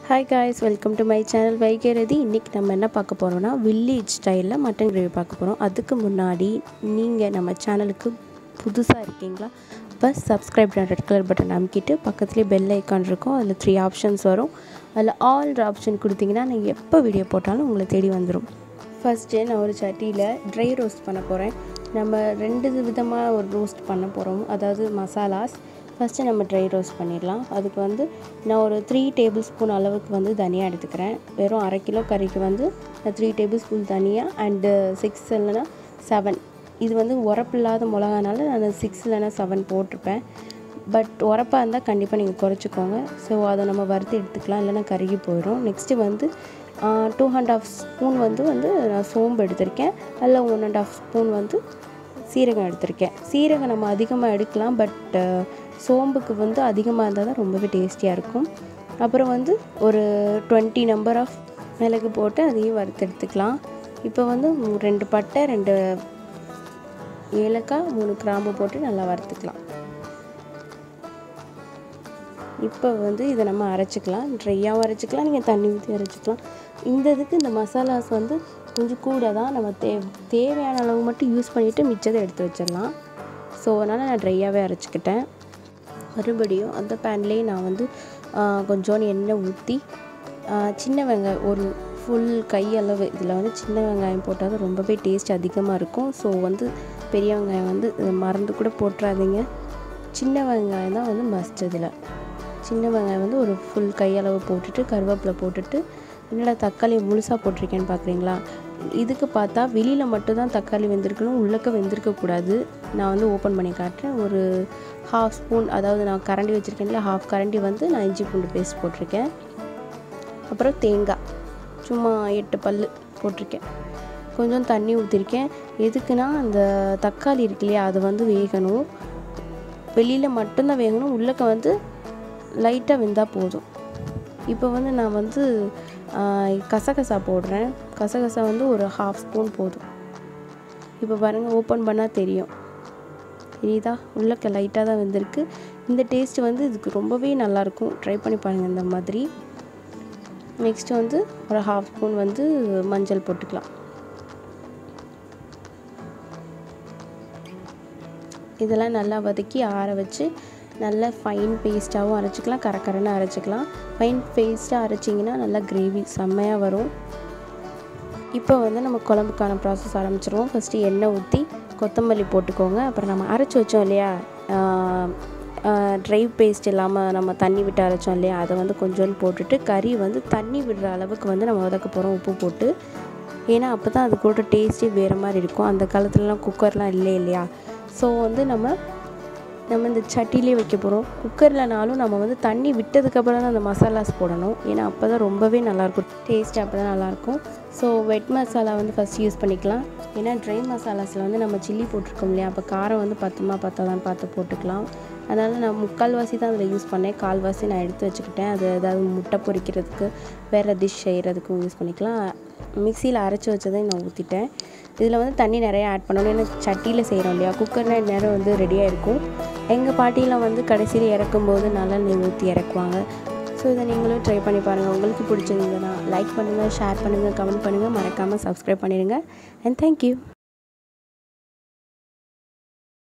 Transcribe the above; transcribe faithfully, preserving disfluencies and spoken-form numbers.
Hi guys, welcome to my channel. வைகரதி இன்னைக்கு நம்ம என்ன பார்க்க போறோம்னா வில்லேஜ் ஸ்டைல்ல மட்டன் கிரேவி பார்க்க போறோம். அதுக்கு முன்னாடி நீங்க நம்ம சேனலுக்கு புதுசா இருக்கீங்களா? பஸ் subscribe button red colour button அமுக்கிட்டு பக்கத்துலயே பெல் ஐகான் இருக்கும். அதுல three ஆப்ஷன்ஸ் வரும். அதுல ஆல் ஆப்ஷன் கொடுத்தீங்கன்னா நீங்க எப்ப வீடியோ போட்டாலும் உங்களுக்கு தேடி வந்துரும். ஃபர்ஸ்ட் நான் ஒரு சட்டியில ட்ரை ரோஸ்ட் பண்ண போறேன். நம்ம ரெண்டு விதமா ஒரு ரோஸ்ட் பண்ண போறோம். அதாவது மசாலாஸ் ஃபர்ஸ்ட் நம்ம ட்ரை ரோஸ்ட் பண்ணிடலாம். அதுக்கு வந்து நான் ஒரு three டேபிள்ஸ்பூன் அளவுக்கு வந்து தனியா எடுத்துக்கிறேன். வெறும் அரை கிலோ கறிக்கு வந்து three டேபிள்ஸ்பூன் தனியா அண்ட் six இல்லனா seven. இது வந்து உரப்பில்லாத மிளகானால நான் six இல்லனா seven போட்டுப்பேன். பட் உரப்பா இருந்தா கண்டிப்பா நீங்க குறைச்சுக்கோங்க. சோ அத நம்ம வறுத்து எடுத்துக்கலாம் இல்லனா கருகி போயிடும். நெக்ஸ்ட் வந்து two and half ஸ்பூன் வந்து வந்து நான் சோம்பு எடுத்துர்க்கேன். அல்ல one and half ஸ்பூன் வந்து சீரகம் எடுத்துர்க்கேன். சீரகம் நம்ம அதிகமா எடுக்கலாம் பட் சோம்புக்கு வந்து அதிகமா இருந்தா தான் ரொம்பவே டேஸ்டியா இருக்கும். அப்புறம் வந்து ஒரு twenty நம்பர் ஆஃப் மிளகு போட்டு அதையும் வறுத்து எடுத்துக்கலாம். இப்போ வந்து ரெண்டு பட்டை ரெண்டு ஏலக்காய் மூணு கிராம்பு போட்டு நல்லா வறுத்துக்கலாம். இப்போ வந்து இத நம்ம அரைச்சுக்கலாம். ட்ரையாவும் அரைச்சுக்கலாம், நீங்க தண்ணி ஊத்தி அரைச்சுக்கலாம். இந்த இதுக்கு இந்த மசாலாஸ் வந்து கொஞ்சம் கூட தான் நம்ம தேவையான அளவு மட்டும் யூஸ் பண்ணிட்டு மிச்சத்தை எடுத்து வச்சிரலாம். சோ அதனால நான் ட்ரையாவே அரைச்சுக்கிட்டேன். மறுபடியும் அந்த பேன்லயே நான் வந்து கொஞ்சம் எண்ணெய் ஊத்தி சின்ன வெங்காயம் ஒரு ஃபுல் கை அளவு இதுல வந்து சின்ன வெங்காயம் போட்டா தான் ரொம்பவே டேஸ்ட் அதிகமா இருக்கும். சோ வந்து பெரிய வெங்காயம் வந்து மறந்து கூட போட்றாதீங்க. சின்ன வெங்காயம் தான் வந்து மஸ்ட் இதுல. சின்ன வெங்காயம் வந்து ஒரு ஃபுல் கை அளவு போட்டுட்டு கருவேப்பிலை போட்டுட்டு என்னடா தக்காளி முழுசா போட்ருக்கேன்னு பாக்குறீங்களா? இதுக்கு பார்த்தா வெளியில மட்டும் தான் தக்காளி வெந்திருக்கணும், உள்ளக்க வெந்திருக்க கூடாது. நான் வந்து ஓபன் பண்ணி காட்றேன். ஒரு half ஸ்பூன் அதாவது நான் கரண்டி வச்சிருக்கேன்ல half கரண்டி வந்து நான் இஞ்சி பூண்டு பேஸ்ட் போட்ருக்கேன். அப்புறம் தேங்காய் சும்மா எட்டு பல்லு போட்ருக்கேன். கொஞ்சம் தண்ணி ஊத்திருக்கேன். எதுக்குனா அந்த தக்காளி இருக்குலையா அது வந்து வேகணும். வெளியில மட்டும் தான் வேகணும், உள்ளக்க வந்து லைட்டா வெந்தா போதும். இப்போ வந்து நான் வந்து கசகசா போடுறேன். கசகசா வந்து ஒரு half ஸ்பூன் போதும். இப்போ பாருங்க ஓபன் பண்ணா தெரியும். தெரியுதா? உள்ளக்க லைட்டா தான் வெந்திருக்கு. இந்த டேஸ்ட் வந்து இதுக்கு ரொம்பவே நல்லா இருக்கும். ட்ரை பண்ணி பாருங்க இந்த மாதிரி. நெக்ஸ்ட் வந்து ஒரு half ஸ்பூன் வந்து மஞ்சள் போட்டுக்கலாம். இதெல்லாம் நல்லா வதக்கி ஆற வச்சு நல்ல ஃபைன் பேஸ்டாவும் அரைச்சுக்கலாம், கரகரன்னு அரைச்சுக்கலாம். ஃபைன் பேஸ்டா அரைச்சிங்கன்னா நல்லா கிரேவி செம்மையா வரும். இப்போ வந்து நம்ம குழம்புக்கான process ஆரம்பிச்சிருவோம். ஃபர்ஸ்ட் எண்ணெய் ஊத்தி கொத்தமல்லி போட்டுக்கோங்க. அப்புறம் நம்ம அரைச்சு வச்சோம் இல்லையா ட்ரை பேஸ்ட் இல்லாம நம்ம தண்ணி விட்டு அரைச்சோம் இல்லையா அதை வந்து கொஞ்சம் போட்டுட்டு கறி வந்து தண்ணி விடுற அளவுக்கு வந்து நம்ம வதக்க போறோம் உப்பு போட்டு. ஏன்னா அப்பதான் அது கூட டேஸ்டே வேற மாதிரி இருக்கும். அந்த காலத்துலலாம் குக்கர்லாம் இல்லை இல்லையா? சோ வந்து நம்ம நம்ம இந்த சட்டியிலே வைக்க போறோம். குக்கர்லனாலும் நம்ம வந்து தண்ணி விட்டதுக்கு அப்புறம் தான் அந்த மசாலாஸ் போடணும். ஏன்னா அப்பதான் ரொம்பவே நல்லா இருக்கும். டேஸ்ட் அப்பதான் நல்லா இருக்கும். சோ வெட் மசாலா வந்து ஃபர்ஸ்ட் யூஸ் பண்ணிக்கலாம். ஏன்னா ட்ரை மசாலாஸ்ல வந்து நம்ம சில்லி போட்டுருக்கோம் இல்லையா? அப்ப காரம் வந்து பத்துமா பத்தாதான்னு பார்த்து போட்டுக்கலாம். அதனால நான் முக்கால்வாசி தான் அதில் யூஸ் பண்ணேன். கால்வாசி நான் எடுத்து வச்சுக்கிட்டேன். அது ஏதாவது முட்டை பொரிக்கிறதுக்கு வேறு டிஷ் செய்கிறதுக்கும் யூஸ் பண்ணிக்கலாம். மிக்சியில் அரைச்சி வச்சதை நான் ஊற்றிட்டேன். இதில் வந்து தண்ணி நிறையா ஆட் பண்ணணும். ஏன்னா சட்டியில் செய்கிறோம் இல்லையா? குக்கர்னால் நேரம் வந்து ரெடியாக இருக்கும். எங்கள் பாட்டியெலாம் வந்து கடைசியில் இறக்கும்போது நல்லெண்ணெய் ஊற்றி இறக்குவாங்க. ஸோ இதை நீங்களும் ட்ரை பண்ணி பாருங்கள். உங்களுக்கு பிடிச்சிருந்ததுன்னா லைக் பண்ணுங்கள், ஷேர் பண்ணுங்கள், கமெண்ட் பண்ணுங்கள், மறக்காமல் சப்ஸ்கிரைப் பண்ணிடுங்க. And thank you.